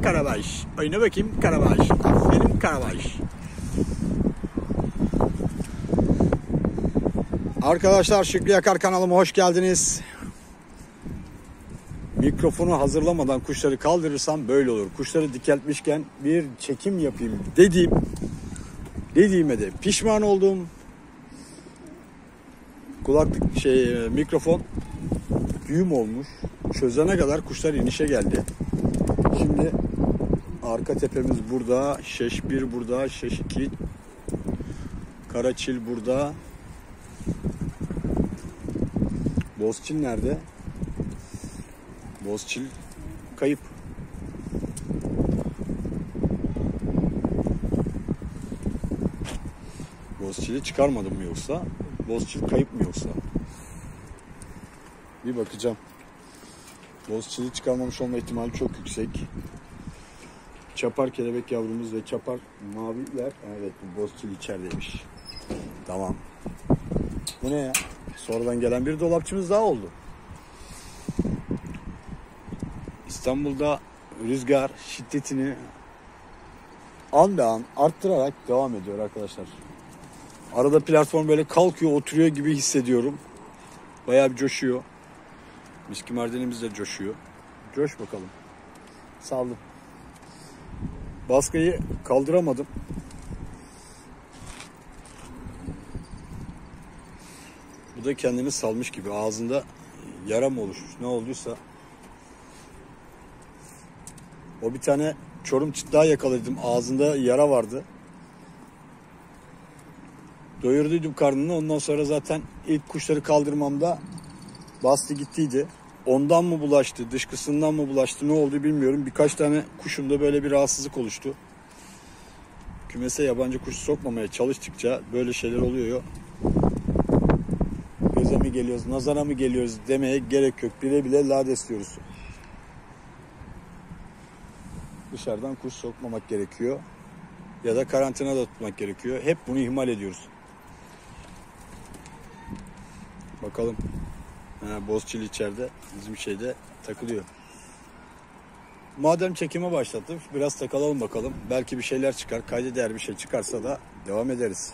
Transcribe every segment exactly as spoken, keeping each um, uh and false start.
Karabaş. Oyna bakayım Karabaş. Aferin Karabaş. Arkadaşlar Şükrü Yakar kanalıma hoş geldiniz. Mikrofonu hazırlamadan kuşları kaldırırsam böyle olur. Kuşları dikeltmişken bir çekim yapayım dediğim dediğime de pişman oldum. Kulaklık şey mikrofon düğüm olmuş. Çözene kadar kuşlar inişe geldi. Şimdi arka tepemiz burada, şeş bir burada, şeş iki, Karaçil burada. Bozçil nerede? Bozçil kayıp. Bozçil'i çıkarmadım mı yoksa? Bozçil kayıp mı yoksa? Bir bakacağım. Bozçil'i çıkarmamış olma ihtimali çok yüksek. Çapar kelebek yavrumuz ve çapar maviler. Evet, bu bozçil içerideymiş. Tamam. Bu ne ya? Sonradan gelen bir dolapçımız daha oldu. İstanbul'da rüzgar şiddetini an be an arttırarak devam ediyor arkadaşlar. Arada platform böyle kalkıyor, oturuyor gibi hissediyorum. Bayağı bir coşuyor. Miski Mardinimiz de coşuyor. Coş bakalım. Saldım. Baskıyı kaldıramadım. Bu da kendini salmış gibi. Ağzında yara mı oluşmuş? Ne olduysa. O bir tane çorum çıtlağı yakaladım. Ağzında yara vardı. Doyurduydum karnını. Ondan sonra zaten ilk kuşları kaldırmamda bastı gittiydi. Ondan mı bulaştı, dışkısından mı bulaştı, ne oldu bilmiyorum. Birkaç tane kuşumda böyle bir rahatsızlık oluştu. Kümese yabancı kuş sokmamaya çalıştıkça böyle şeyler oluyor. Göze mi geliyoruz, nazara mı geliyoruz demeye gerek yok. Bile bile lades diyoruz. Dışarıdan kuş sokmamak gerekiyor. Ya da karantinada tutmak gerekiyor. Hep bunu ihmal ediyoruz. Bakalım. Ha, Bozçil içeride. Bizim şeyde takılıyor. Madem çekime başlattım, biraz takılalım bakalım. Belki bir şeyler çıkar. Kayda değer bir şey çıkarsa da devam ederiz.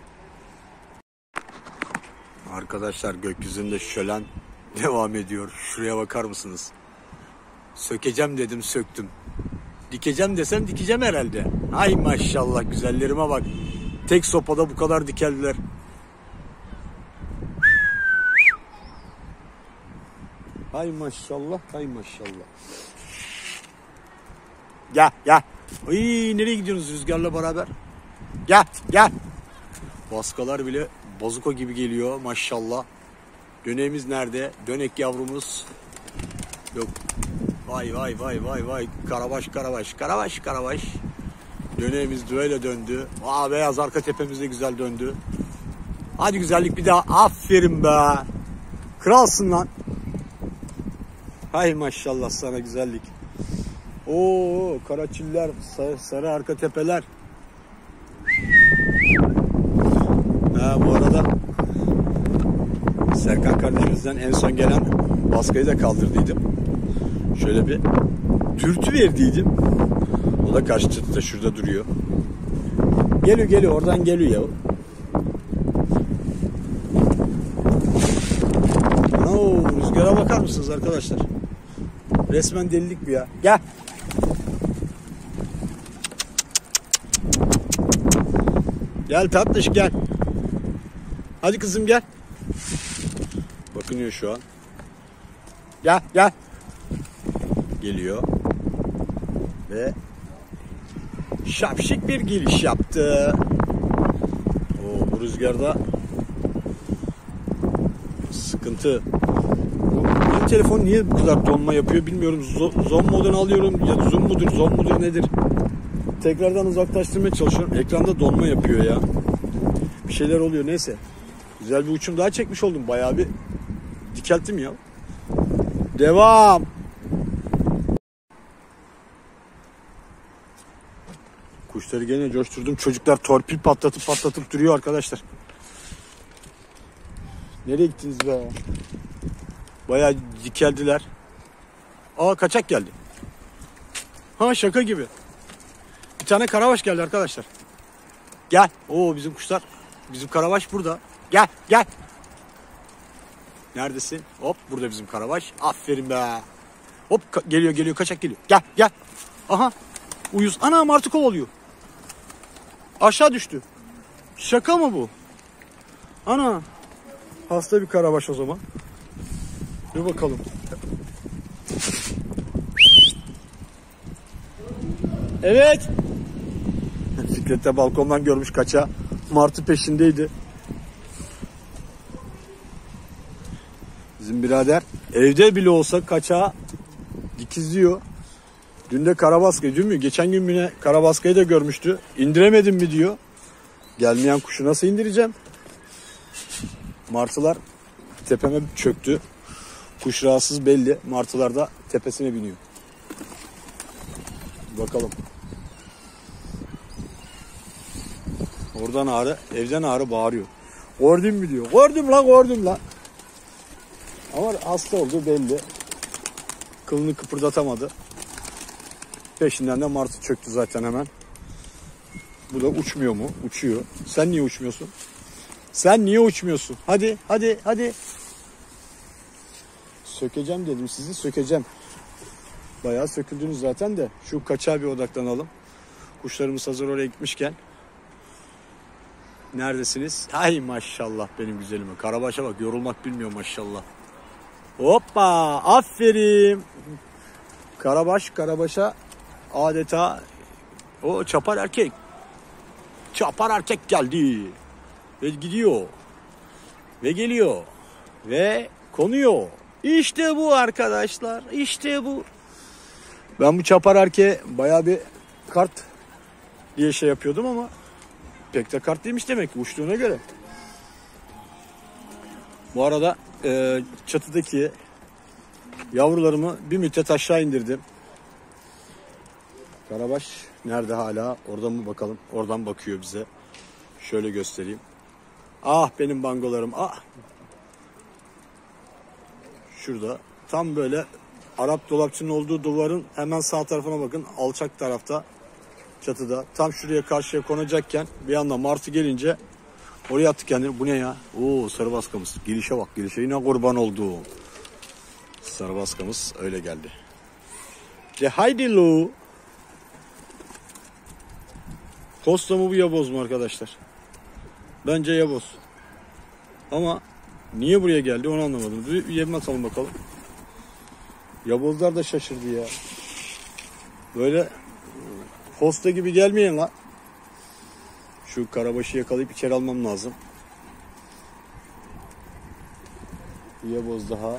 Arkadaşlar gökyüzünde şölen devam ediyor. Şuraya bakar mısınız? Sökeceğim dedim, söktüm. Dikeceğim desem dikeceğim herhalde. Ay maşallah, güzellerime bak. Tek sopada bu kadar dikeldiler. Hay maşallah, hay maşallah. Gel, gel. Ay, nereye gidiyorsunuz rüzgarla beraber? Gel, gel. Baskalar bile bazuka gibi geliyor maşallah. Döneğimiz nerede? Dönek yavrumuz. Yok. Vay vay vay vay vay. Karabaş karabaş, karabaş karabaş. Döneğimiz düğüyle döndü. Aa, beyaz arka tepemiz de güzel döndü. Hadi güzellik bir daha. Aferin be. Kralsın lan. Hay maşallah sana güzellik. Oo, karaçiller, sarı, sarı arka tepeler. Ha, bu arada Serkan kardeşimizden en son gelen baskıyı da kaldırdıydım. Şöyle bir dürtü verdiydim. O da karşı çatıda şurada duruyor. Geliyor geliyor oradan geliyor ya. Oo, rüzgara bakar mısınız arkadaşlar? Resmen delilik bu ya. Gel. Gel tatlış gel. Hadi kızım gel. Bakınıyor şu an. Gel gel. Geliyor. Ve şapşik bir giriş yaptı. Oo, bu rüzgarda sıkıntı. Benim telefon niye bu kadar donma yapıyor bilmiyorum. Zoom modunu alıyorum ya, zoom mudur, zoom mudur nedir? Tekrardan uzaklaştırmaya çalışıyorum. Ekranda donma yapıyor ya. Bir şeyler oluyor, neyse. Güzel bir uçum daha çekmiş oldum. Bayağı bir dikelttim ya. Devam. Kuşları gene coşturdum. Çocuklar torpil patlatıp patlatıp duruyor arkadaşlar. Nereye gittiniz be? Bayağı dikeldiler. Aa, kaçak geldi. Ha şaka gibi. Bir tane karabaş geldi arkadaşlar. Gel. Oo bizim kuşlar. Bizim karabaş burada. Gel gel. Neredesin? Hop burada bizim karabaş. Aferin be. Hop geliyor geliyor kaçak geliyor. Gel gel. Aha. Uyuz. Ana martı kovalıyor. Aşağı düştü. Şaka mı bu? Ana. Hasta bir karabaş o zaman. Dur bakalım. Evet. Fikret de balkondan görmüş kaça. Martı peşindeydi. Bizim birader evde bile olsa kaçağı dikizliyor. Dün de karabaskayı, dün mü? Geçen gün yine karabaskayı da görmüştü. İndiremedim mi diyor. Gelmeyen kuşu nasıl indireceğim? Martılar tepeme çöktü. Kuş rahatsız belli. Martılar da tepesine biniyor. Bakalım. Oradan ağrı, evden ağrı bağırıyor. Gördün mü diyor. Gördüm lan, gördüm lan. Ama hasta olduğu belli. Kılını kıpırdatamadı. Peşinden de martı çöktü zaten hemen. Bu da uçmuyor mu? Uçuyor. Sen niye uçmuyorsun? Sen niye uçmuyorsun? Hadi, hadi, hadi. Sökeceğim dedim sizi, sökeceğim. Bayağı söküldünüz zaten de. Şu kaçağa bir odaklanalım. Kuşlarımız hazır oraya gitmişken. Neredesiniz? Ay maşallah benim güzelime. Karabaş'a bak, yorulmak bilmiyor maşallah. Hoppa, aferin. Karabaş, karabaşa adeta o çapar erkek. Çapar erkek geldi. Ve gidiyor. Ve geliyor. Ve konuyor. İşte bu arkadaşlar. İşte bu. Ben bu çapar erkeğe bayağı bir kart diye şey yapıyordum ama pek de kart değilmiş demek ki uçtuğuna göre. Bu arada e, çatıdaki yavrularımı bir müddet aşağı indirdim. Karabaş nerede hala? Oradan mı bakalım? Oradan bakıyor bize. Şöyle göstereyim. Ah benim bangolarım. Ah. Şurada. Tam böyle Arap dolapçının olduğu duvarın hemen sağ tarafına bakın. Alçak tarafta. Çatıda. Tam şuraya karşıya konacakken bir anda martı gelince oraya attık kendini. Bu ne ya? Oo sarı baskamız. Gelişe bak. Gelişe yine kurban oldu. Sarı baskamız öyle geldi. De haydi lo. Posta mı bu yaboz mu arkadaşlar? Bence yaboz. Ama niye buraya geldi onu anlamadım. Bir yem atalım bakalım. Yabozlar da şaşırdı ya. Böyle posta gibi gelmeyin lan. Şu karabaşı yakalayıp içeri almam lazım. Bir yaboz daha.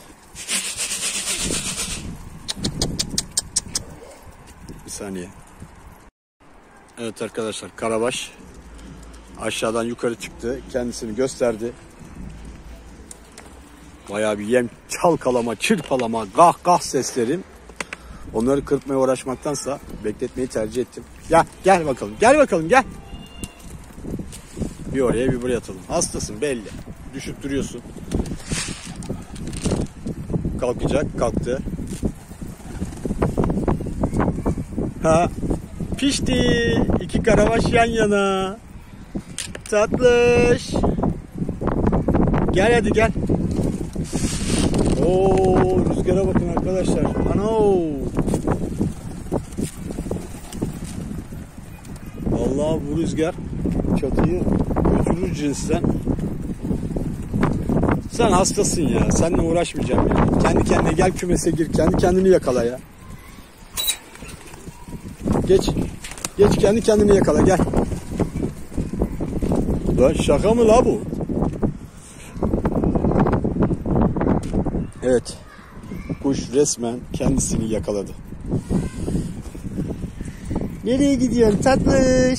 Bir saniye. Evet arkadaşlar, karabaş aşağıdan yukarı çıktı. Kendisini gösterdi. Bayağı bir yem çalkalama, çırpalama, gah gah seslerim. Onları kırpmaya uğraşmaktansa bekletmeyi tercih ettim. Gel, gel bakalım. Gel bakalım, gel. Bir oraya bir buraya atalım. Hastasın belli. Düşüp duruyorsun. Kalkacak, kalktı. Ha, pişti. İki karabaş yan yana. Tatlış. Gel hadi gel. Oo, rüzgara bakın arkadaşlar. Ano. Vallahi bu rüzgar çatıyı götürür cinsten. Sen hastasın ya. Seninle uğraşmayacağım ya. Kendi kendine gel kümese gir. Kendi kendini yakala ya. Geç. Geç kendi kendini yakala gel. Lan şaka mı la bu? Evet. Kuş resmen kendisini yakaladı. Nereye gidiyorsun tatlış?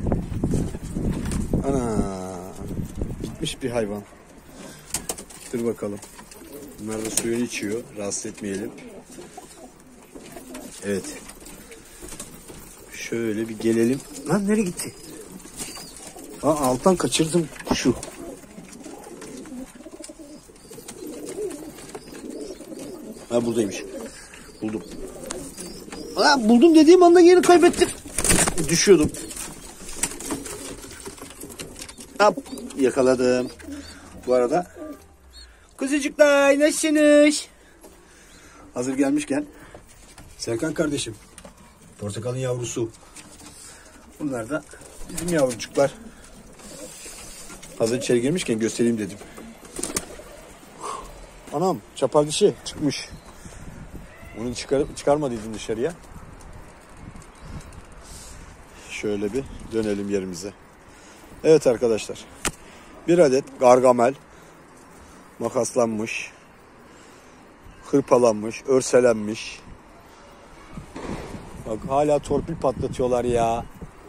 Ana. Gitmiş bir hayvan. Dur bakalım. Bunlar da suyunu içiyor. Rahatsız etmeyelim. Evet. Şöyle bir gelelim. Lan nereye gitti? Aa, alttan kaçırdım kuşu. Ha buradaymış. Buldum. Ha, buldum dediğim anda yeri kaybettim. Düşüyordum. Hop, yakaladım. Bu arada kuzucuklar nasılsınız? Hazır gelmişken Serkan kardeşim. Portakalın yavrusu. bunlar da bizim yavrucuklar. Hazır içeri girmişken göstereyim dedim. Anam çapar dişi çıkmış. Onu çıkar, çıkarmadıydım dışarıya. Şöyle bir dönelim yerimize. Evet arkadaşlar. Bir adet gargamel makaslanmış, hırpalanmış, örselenmiş. Bak hala torpil patlatıyorlar ya.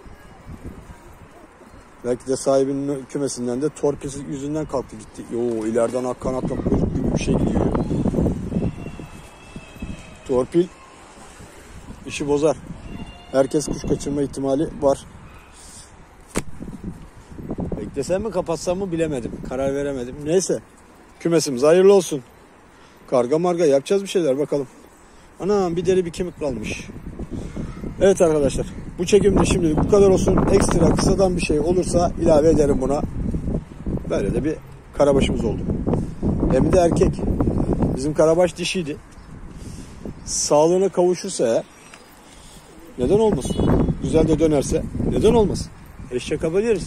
Belki de sahibinin kümesinden de torpil yüzünden kalktı gitti. Yo ileriden akkan akkan kuyruk gibi bir şey gidiyor. Torpil işi bozar. Herkes kuş kaçırma ihtimali var. Beklesem mi kapatsam mı bilemedim. Karar veremedim. Neyse. Kümesimiz hayırlı olsun. Karga marga yapacağız bir şeyler bakalım. Anam bir deri bir kemik kalmış. Evet arkadaşlar. Bu çekimde şimdilik bu kadar olsun. Ekstra kısadan bir şey olursa ilave ederim buna. Böyle de bir karabaşımız oldu. Hem de erkek. Bizim karabaş dişiydi. Sağlığına kavuşursa eğer neden olmasın? Güzel de dönerse neden olmasın? Eşek yapabiliriz.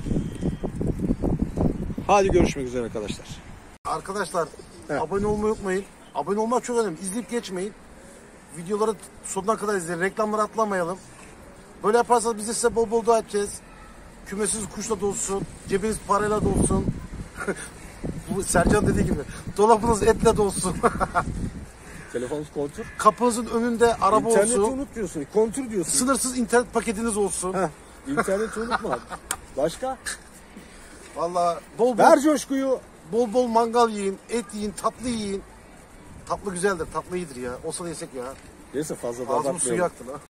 Hadi görüşmek üzere arkadaşlar. Arkadaşlar Evet. abone olmayı unutmayın. Abone olmak çok önemli. İzleyip geçmeyin. Videoları sonuna kadar izleyin. Reklamları atlamayalım. Böyle yaparsanız biz de size bol bol dua edeceğiz. Kümesiz kuşla dolsun. Cebiniz parayla dolsun. Bu Sercan dediği gibi. Dolabınız etle dolsun. Telefonunuz kontür. Kapınızın önünde araba İnterneti olsun. unut diyorsun. Kontür diyorsun. Sınırsız internet paketiniz olsun. Heh, İnterneti unutma. Başka? Vallahi bol bol, Ver coşkuyu. bol bol mangal yiyin. Et yiyin. Tatlı yiyin. Tatlı güzeldir. Tatlı iyidir ya. Olsa da yesek ya. Neyse fazla da Ağzımın suyu abartmayalım. yaktı lan.